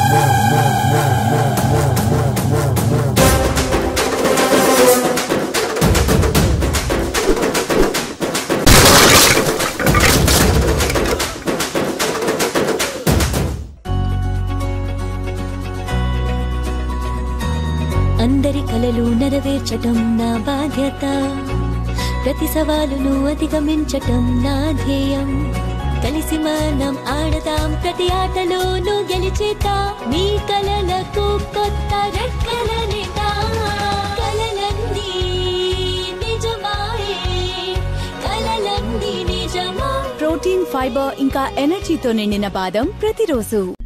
అందరి కలలు నెరవేర్చటం నా బాధ్యత, ప్రతి సవాలును అధిగమించటం నా ధ్యేయం. కలిసి మనం ఆడదాం ప్రతి ఆటలోనూ గెలిచేతా, మీ కలలకు కొత్త రెక్కలనేతా. కలలన్నీ నిజమాయే, కలలన్నీ నిజమా. ప్రోటీన్, ఫైబర్ ఇంకా ఎనర్జీతో నిండిన బాదం ప్రతిరోజు.